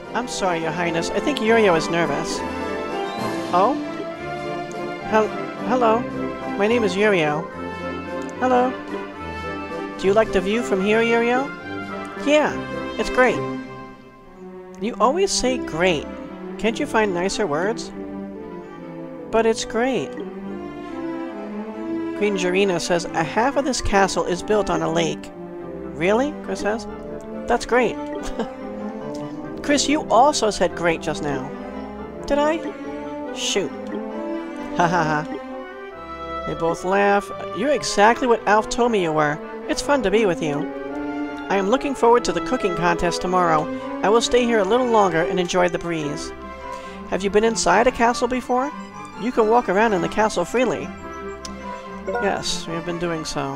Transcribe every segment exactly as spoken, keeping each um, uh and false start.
I'm sorry, Your Highness. I think Yurio is nervous. Oh? Hel hello. My name is Yurio. Hello. Do you like the view from here, Yurio? Yeah, it's great. You always say great. Can't you find nicer words? But it's great. Queen Jarina says a half of this castle is built on a lake. Really? Chris says. That's great. Chris, you also said great just now. Did I? Shoot. Ha ha ha. They both laugh. You're exactly what Alf told me you were. It's fun to be with you. I am looking forward to the cooking contest tomorrow. I will stay here a little longer and enjoy the breeze. Have you been inside a castle before? You can walk around in the castle freely. Yes, we have been doing so.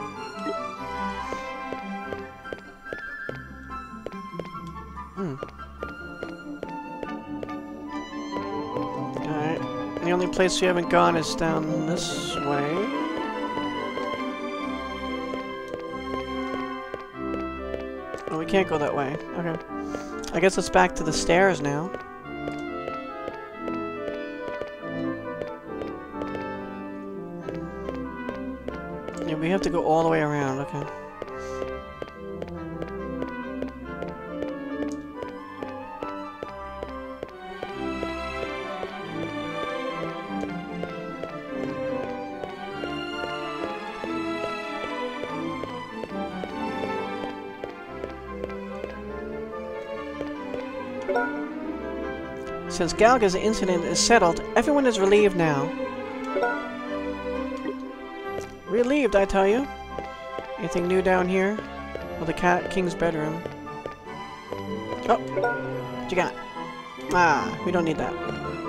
Hmm. Alright. The only place we haven't gone is down this way. Oh, we can't go that way. Okay. I guess it's back to the stairs now. Yeah, we have to go all the way around, okay. Since Galga's incident is settled, everyone is relieved now. Relieved, I tell you. Anything new down here? Well, the cat king's bedroom. Oh, what you got? Ah, we don't need that.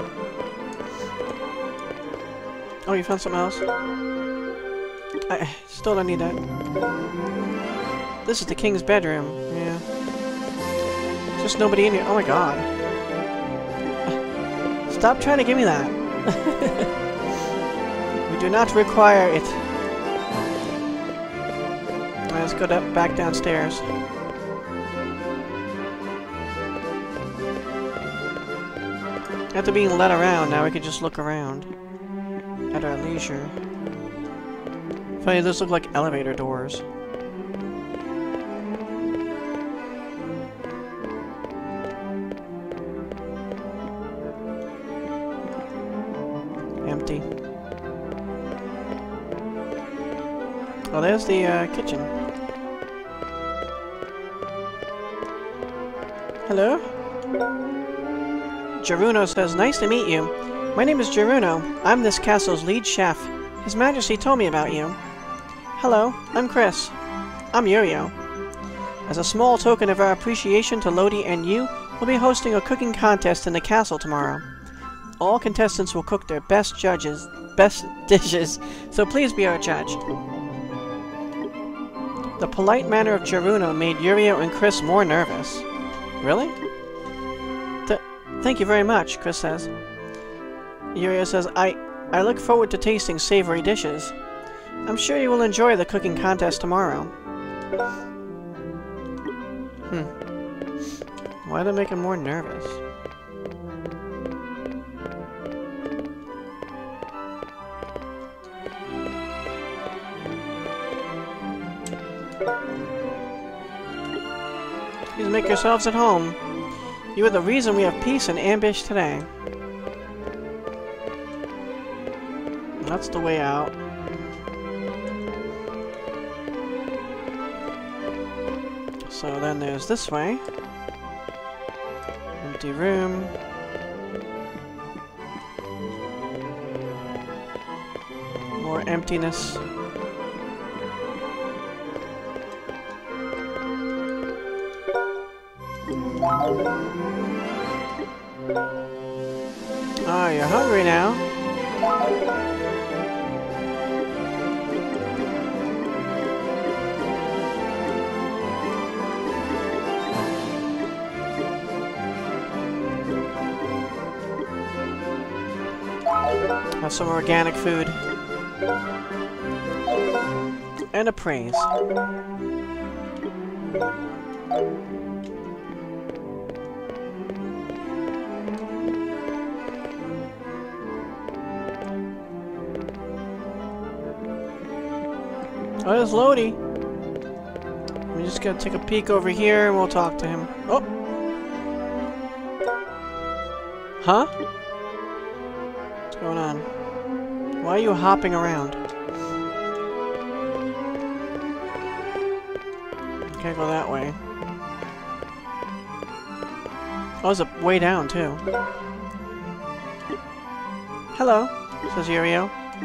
Oh, you found something else? I still don't need that. This is the king's bedroom. Yeah. Just nobody in here. Oh my god. Stop trying to give me that. We do not require it. Alright, let's go back downstairs. After being led around, now we can just look around. At our leisure. Funny, those look like elevator doors. Empty. Oh, there's the uh, kitchen. Hello? Geruno says, nice to meet you. My name is Geruno. I'm this castle's lead chef. His Majesty told me about you. Hello, I'm Chris. I'm Yurio. As a small token of our appreciation to Lodi and you, we'll be hosting a cooking contest in the castle tomorrow. All contestants will cook their best judges, best dishes, so please be our judge. The polite manner of Geruno made Yurio and Chris more nervous. Really? Th thank you very much, Chris says. Yurio says, I, I look forward to tasting savory dishes. I'm sure you will enjoy the cooking contest tomorrow. Hmm. Why did it make him more nervous? Please make yourselves at home. You are the reason we have peace and ambush today. That's the way out. So then there's this way. Empty room. More emptiness. Oh, you're hungry now. Have some organic food. And a praise. Oh, there's Lodi. We just gotta take a peek over here and we'll talk to him. Oh! Huh? What's going on? Why are you hopping around? Can't go that way. Oh, there's a way down, too. Hello, says Yurio.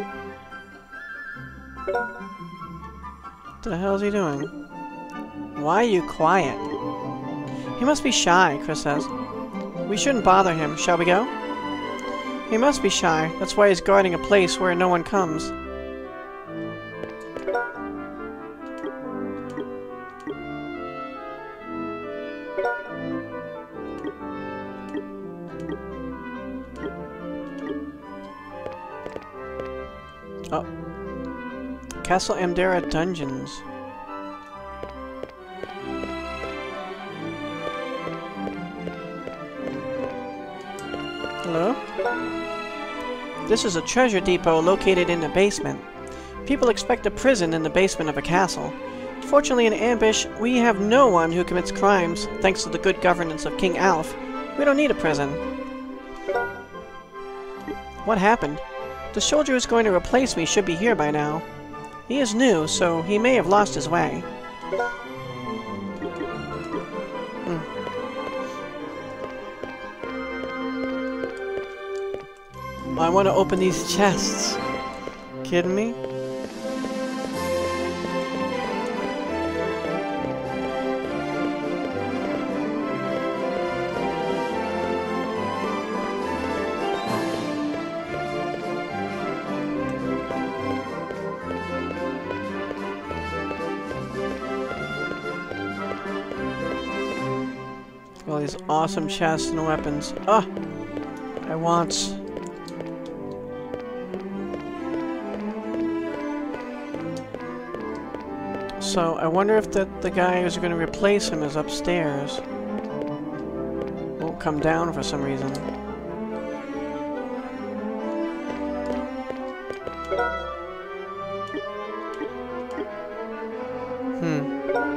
What the hell is he doing? Why are you quiet? He must be shy, Chris says. We shouldn't bother him. Shall we go? He must be shy. That's why he's guarding a place where no one comes. Oh. Castle Amdera Dungeons. Hello? This is a treasure depot located in the basement. People expect a prison in the basement of a castle. Fortunately, in Ambush, we have no one who commits crimes, thanks to the good governance of King Alf. We don't need a prison. What happened? The soldier who's going to replace me should be here by now. He is new, so he may have lost his way. Hmm. I want to open these chests. Kidding me? All these awesome chests and weapons. Ah! I want. So, I wonder if the, the guy who's going to replace him is upstairs. Won't come down for some reason. Hmm.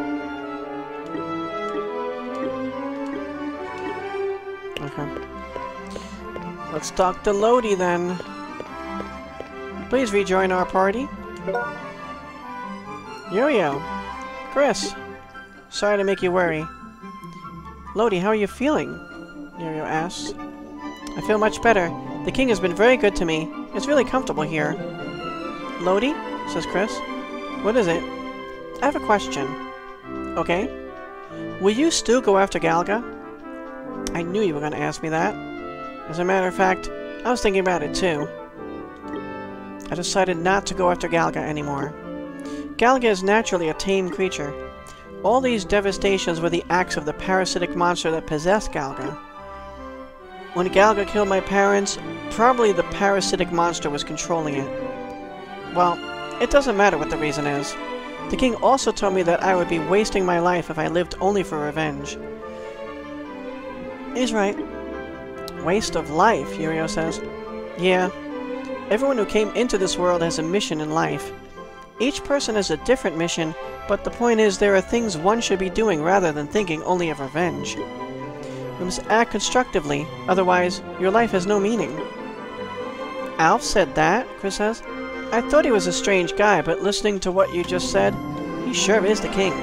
Okay. Let's talk to Lodi then. Please rejoin our party. Yo-yo! Chris! Sorry to make you worry. Lodi, how are you feeling? Yo-yo asks. I feel much better. The king has been very good to me. It's really comfortable here. Lodi? Says Chris. What is it? I have a question. Okay. Will you still go after Galga? I knew you were going to ask me that. As a matter of fact, I was thinking about it too. I decided not to go after Galga anymore. Galga is naturally a tame creature. All these devastations were the acts of the parasitic monster that possessed Galga. When Galga killed my parents, probably the parasitic monster was controlling it. Well, it doesn't matter what the reason is. The king also told me that I would be wasting my life if I lived only for revenge. He's right. Waste of life, Yurio says. Yeah. Everyone who came into this world has a mission in life. Each person has a different mission, but the point is there are things one should be doing rather than thinking only of revenge. We must act constructively, otherwise your life has no meaning. Alf said that, Chris says. I thought he was a strange guy, but listening to what you just said, he sure is the king.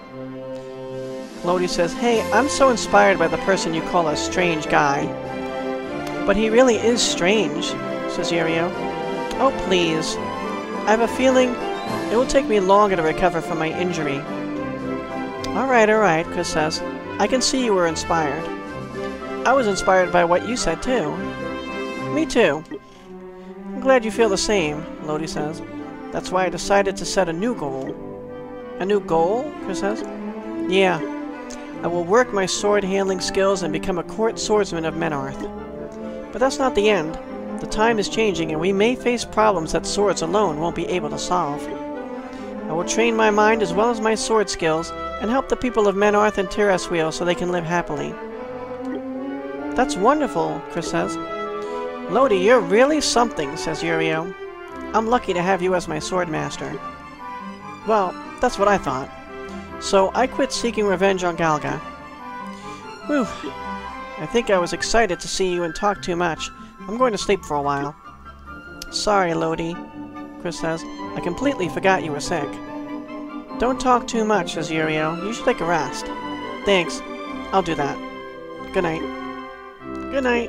Lodi says, hey, I'm so inspired by the person you call a strange guy. But he really is strange, says Yurio. Oh, please. I have a feeling it will take me longer to recover from my injury. Alright, alright, Chris says. I can see you were inspired. I was inspired by what you said, too. Me too. I'm glad you feel the same, Lodi says. That's why I decided to set a new goal. A new goal? Chris says. Yeah. I will work my sword-handling skills and become a court swordsman of Menarth. But that's not the end. The time is changing, and we may face problems that swords alone won't be able to solve. I will train my mind as well as my sword skills, and help the people of Menarth and Tirasweel so they can live happily. That's wonderful, Chris says. Lodi, you're really something, says Yurio. I'm lucky to have you as my sword master. Well, that's what I thought. So I quit seeking revenge on Galga. Whew. I think I was excited to see you and talk too much. I'm going to sleep for a while. Sorry, Lodi, Chris says. I completely forgot you were sick. Don't talk too much, says Uriel. You should take a rest. Thanks. I'll do that. Good night. Good night.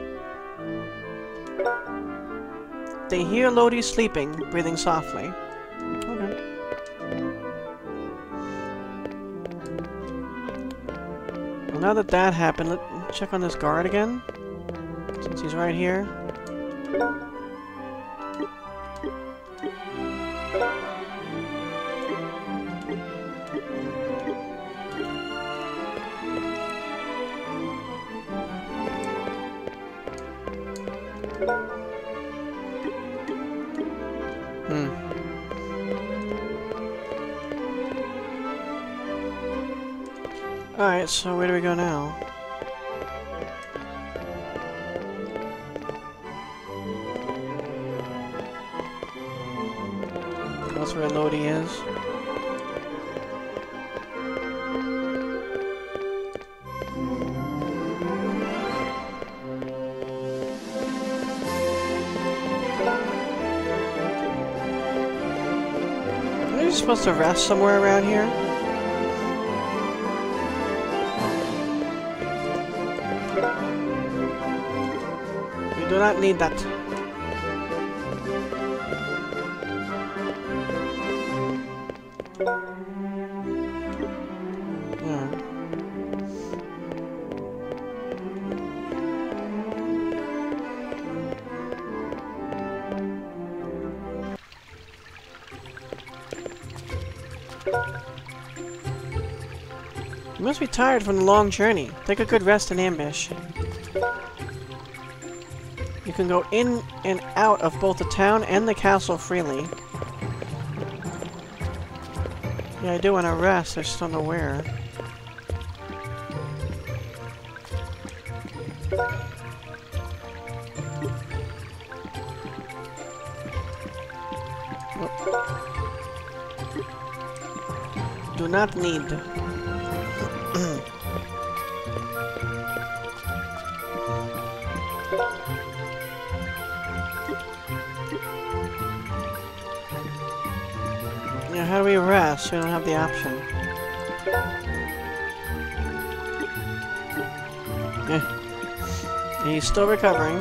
They hear Lodi sleeping, breathing softly. Okay. Well, now that that happened, let's check on this guard again. Since he's right here. Hmm. Alright, so where do we go now? That's where Lodi is. Are you supposed to rest somewhere around here? We do not need that. Yeah. You must be tired from the long journey. Take a good rest and ambush. You can go in and out of both the town and the castle freely. Yeah, I do want to rest, I just don't know where. Oh. Do not need. Yeah, how do we rest? We don't have the option. Yeah. He's still recovering.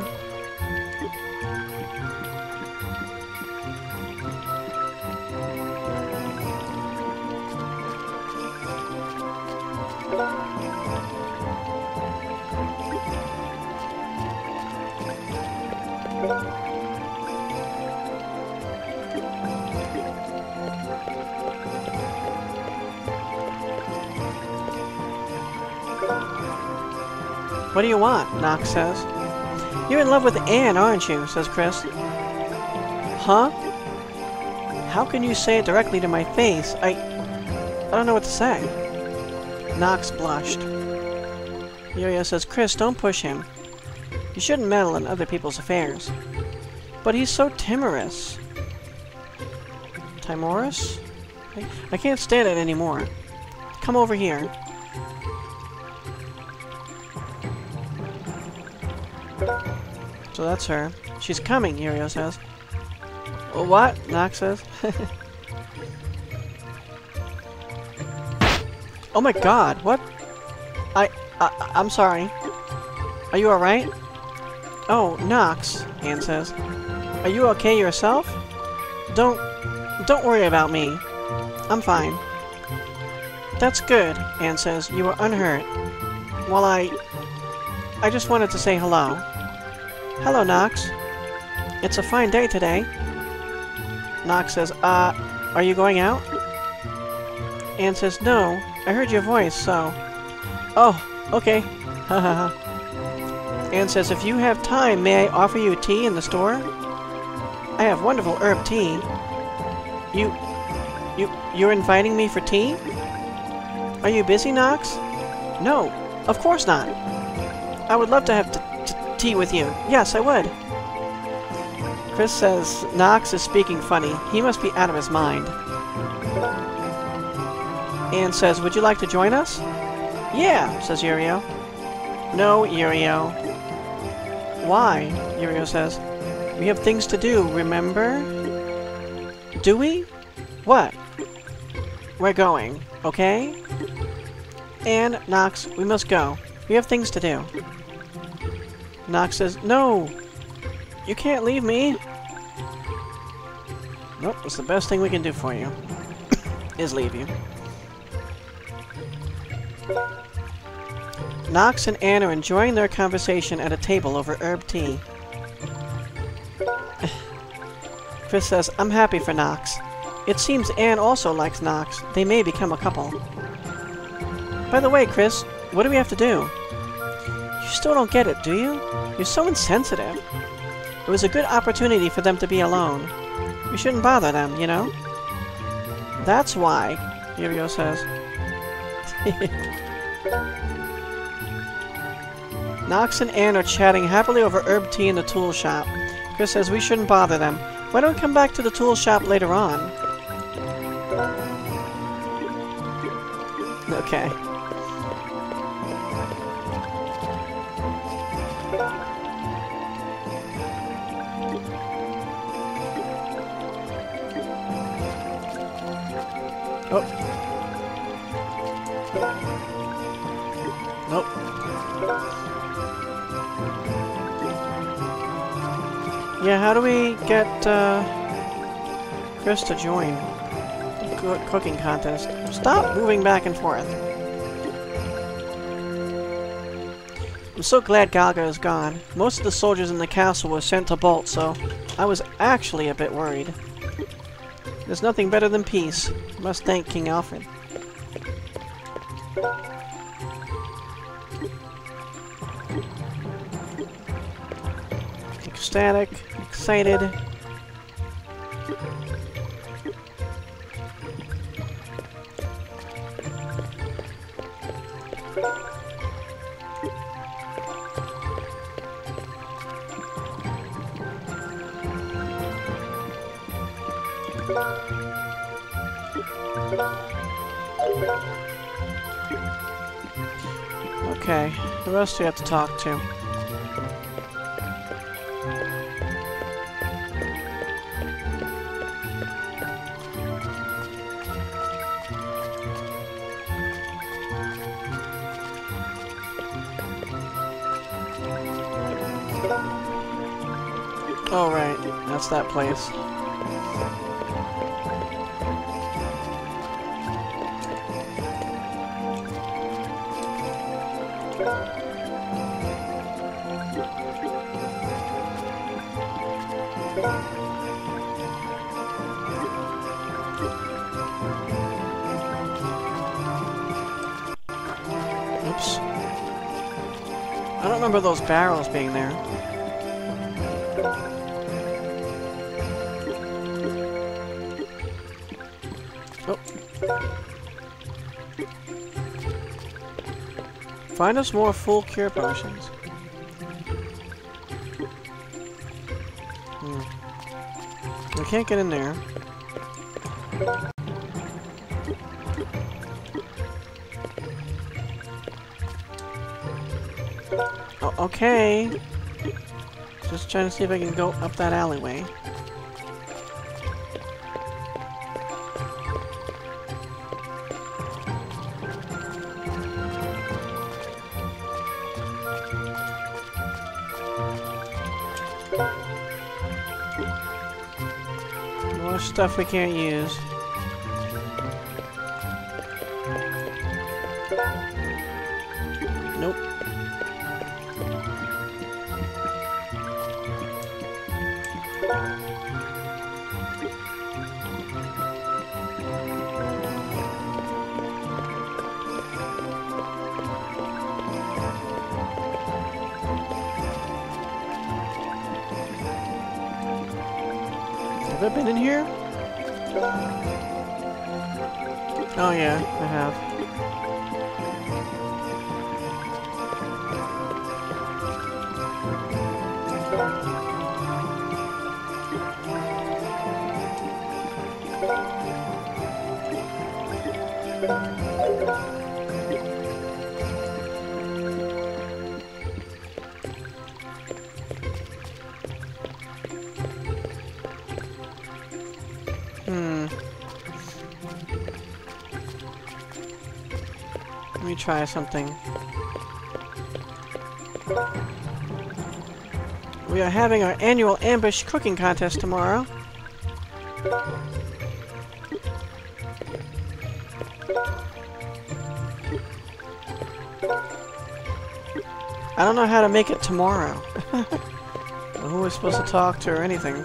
What do you want? Nox says. You're in love with Anne, aren't you? Says Chris. Huh? How can you say it directly to my face? I... I don't know what to say. Nox blushed. Yuria says, Chris, don't push him. You shouldn't meddle in other people's affairs. But he's so timorous. Timorous? I, I can't stand it anymore. Come over here. So that's her. She's coming, Yuria says. Well, what? Nox says. Oh my god, what? I, I... I'm sorry. Are you alright? Oh, Nox, Anne says. Are you okay yourself? Don't... Don't worry about me. I'm fine. That's good, Anne says. You are unhurt. Well, I... I just wanted to say hello. Hello, Nox. It's a fine day today. Nox says, uh, are you going out? Anne says, no, I heard your voice, so... Oh, okay. Ha ha ha. Anne says, if you have time, may I offer you tea in the store? I have wonderful herb tea. You... You... You're inviting me for tea? Are you busy, Nox? No, of course not. I would love to have t t tea with you. Yes, I would. Chris says, Nox is speaking funny. He must be out of his mind. Anne says, would you like to join us? Yeah, says Yurio. No, Yurio. Why? Yurio says. We have things to do, remember? Do we? What? We're going, okay? Anne, Nox, we must go. We have things to do. Nox says, no! You can't leave me! Nope, it's the best thing we can do for you. Is leave you. Nox and Anne are enjoying their conversation at a table over herb tea. Chris says, I'm happy for Nox. It seems Anne also likes Nox. They may become a couple. By the way, Chris, what do we have to do? You still don't get it, do you? You're so insensitive. It was a good opportunity for them to be alone. We shouldn't bother them, you know? That's why, Yurio says. Nox and Anne are chatting happily over herb tea in the tool shop. Chris says we shouldn't bother them. Why don't we come back to the tool shop later on? Okay. Oh. Nope. Yeah, how do we get, uh, Chris to join the co cooking contest? Stop moving back and forth. I'm so glad Galga is gone. Most of the soldiers in the castle were sent to Bolt, so I was actually a bit worried. There's nothing better than peace. I must thank King Alfred. Ecstatic, excited. Okay, the rest we have to talk to. Oh right, that's that place. Oops. I don't remember those barrels being there. Oh. Find us more full cure potions. Hmm. We can't get in there. Oh, okay. Just trying to see if I can go up that alleyway. More stuff we can't use. Nope. Have I been in here? Oh yeah, I have. Hmm. Let me try something. We are having our annual ambush cooking contest tomorrow. I don't know how to make it tomorrow. Or who we're supposed to talk to or anything.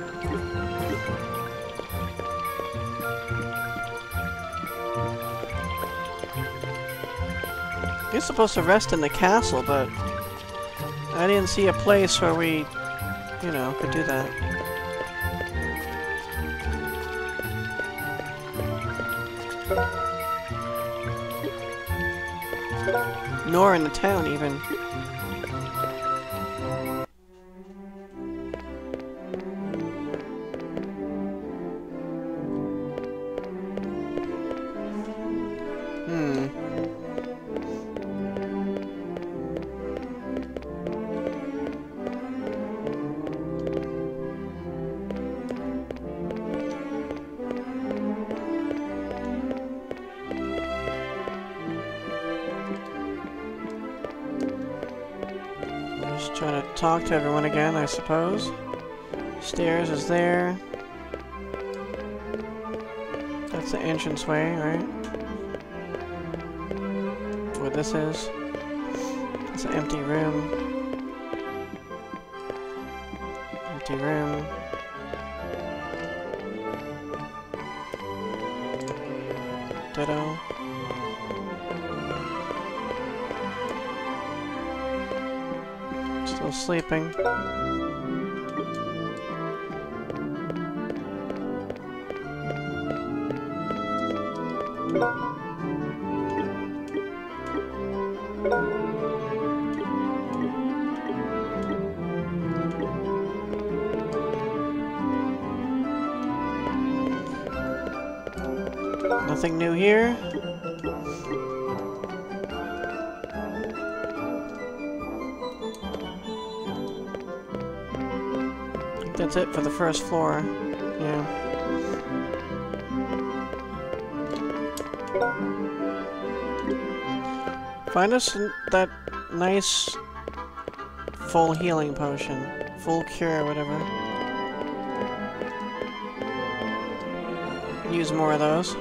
You're supposed to rest in the castle, but I didn't see a place where we, you know, could do that. Nor in the town, even. Hmm. Just trying to talk to everyone again, I suppose. Stairs is there. That's the entranceway, right? Where this is. It's an empty room. Empty room. Ditto. Still sleeping. Nothing new here. I think that's it for the first floor. Yeah. Find us that nice full healing potion. Full cure, whatever. Use more of those.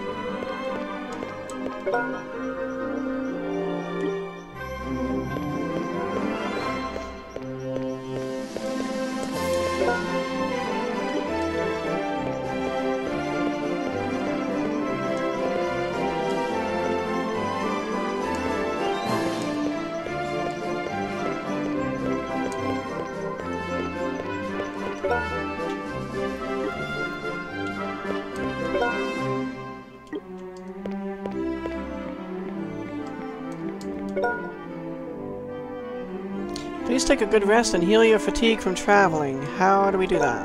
Please take a good rest and heal your fatigue from traveling. How do we do that?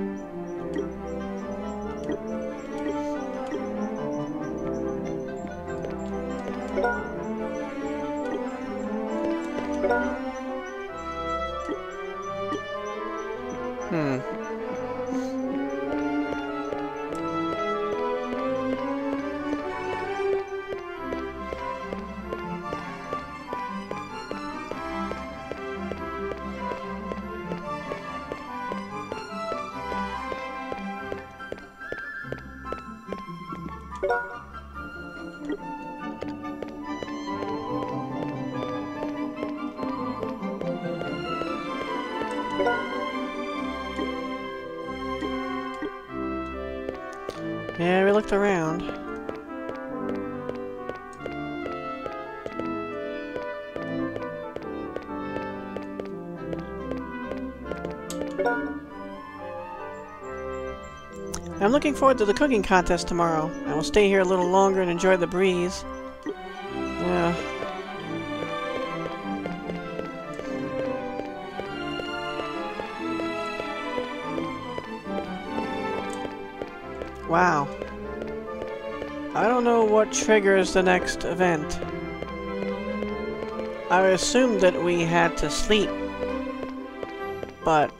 Hmm. Yeah, we looked around. I'm looking forward to the cooking contest tomorrow. I will stay here a little longer and enjoy the breeze. Yeah. Wow. I don't know what triggers the next event. I assumed that we had to sleep, but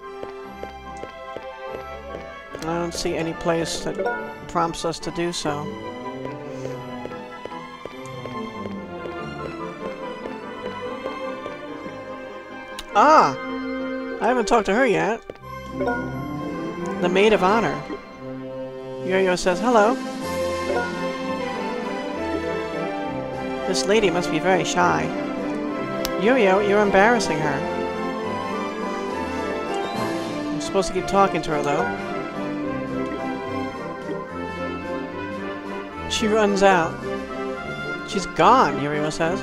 I don't see any place that prompts us to do so. Ah! I haven't talked to her yet. The Maid of Honor. Yo-Yo says hello. This lady must be very shy. Yo-Yo, you're embarrassing her. I'm supposed to keep talking to her, though. She runs out. She's gone, Yo-Yo says.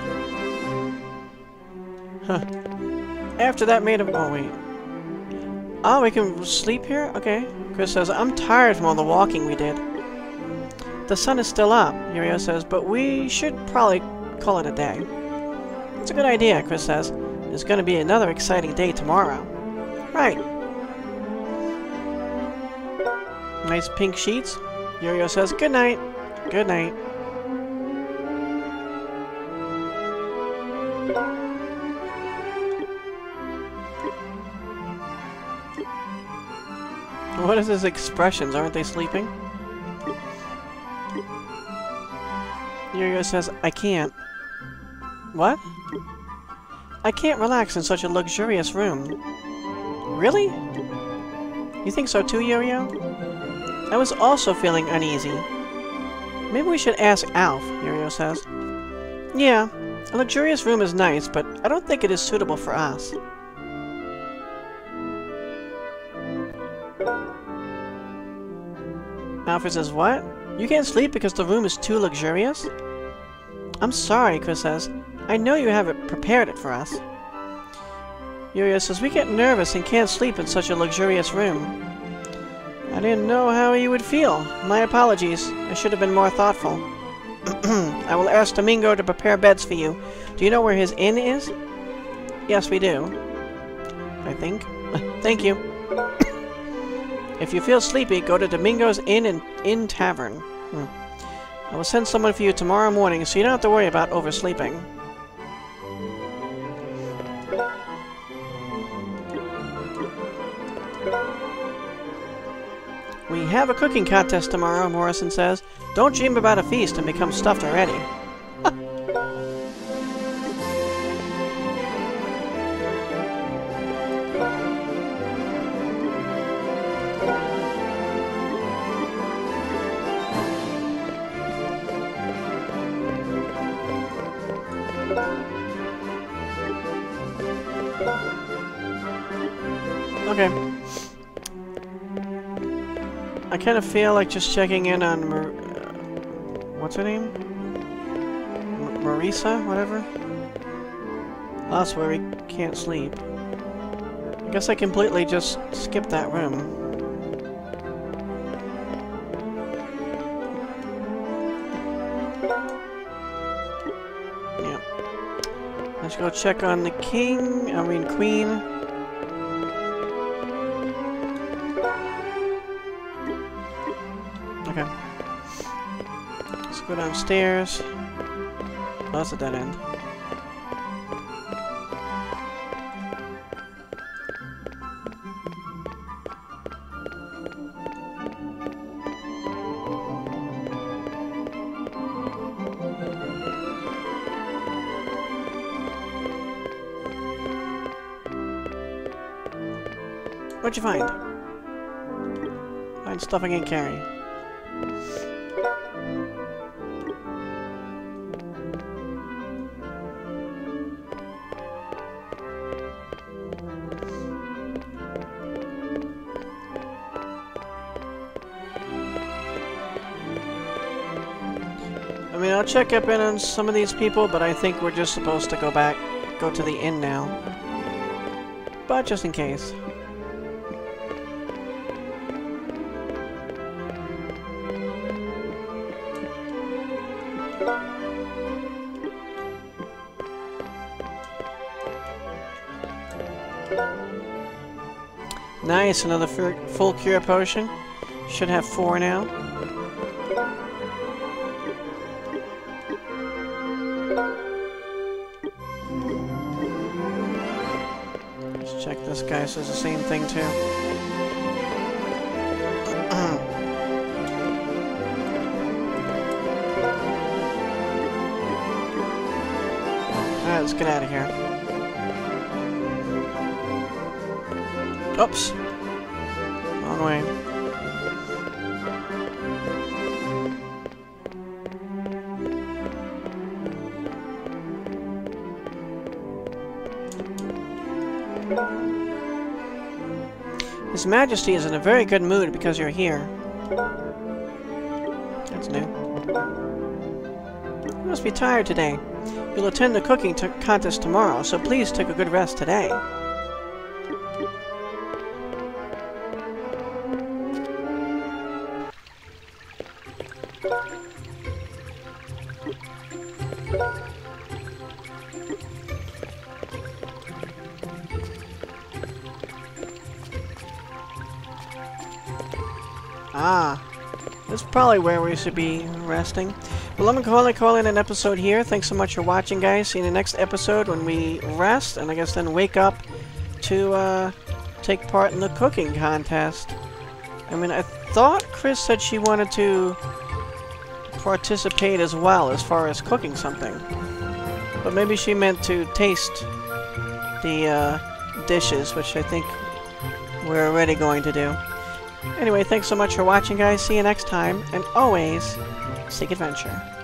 Huh. After that maid of... Oh, wait. Oh, we can sleep here? Okay. Chris says, I'm tired from all the walking we did. The sun is still up, Yo-Yo says, but we should probably call it a day. It's a good idea, Chris says. There's going to be another exciting day tomorrow. Right. Nice pink sheets. Yo-Yo says, good night. Good night. What is his expressions? Aren't they sleeping? Yo-Yo says, I can't. What? I can't relax in such a luxurious room. Really? You think so too, Yo-Yo? I was also feeling uneasy. Maybe we should ask Alf, Yo-Yo says. Yeah, a luxurious room is nice, but I don't think it is suitable for us. Alfred says, what? You can't sleep because the room is too luxurious? I'm sorry, Chris says. I know you haven't prepared it for us. Yo-Yo says, we get nervous and can't sleep in such a luxurious room. I didn't know how you would feel. My apologies. I should have been more thoughtful. I will ask Domingo to prepare beds for you. Do you know where his inn is? Yes, we do. I think. Thank you. If you feel sleepy, go to Domingo's Inn and Inn Tavern. Hmm. I will send someone for you tomorrow morning, so you don't have to worry about oversleeping. We have a cooking contest tomorrow, Morrison says. Don't dream about a feast and become stuffed already. Okay. I kind of feel like just checking in on Mar uh, what's her name? M Marisa? Whatever? That's where we can't sleep. I guess I completely just skipped that room. Yeah. Let's go check on the king, I mean queen. Okay. Let's go downstairs. Oh, that's a dead end. What'd you find? Find stuff I can carry. I mean, I'll check up in on some of these people, but I think we're just supposed to go back, go to the inn now. But just in case. Nice, another full cure potion. Should have four now. Check this guy says the same thing too. Alright, let's get out of here. Oops. Wrong way. His Majesty is in a very good mood because you're here. That's new. You must be tired today. You'll attend the cooking contest tomorrow, so please take a good rest today. Ah, this is probably where we should be resting. Well, I'm going to call in an episode here. Thanks so much for watching, guys. See you in the next episode when we rest, and I guess then wake up to uh, take part in the cooking contest. I mean, I thought Chris said she wanted to participate as well as far as cooking something. But maybe she meant to taste the uh, dishes, which I think we're already going to do. Anyway, thanks so much for watching, guys. See you next time, and always seek adventure.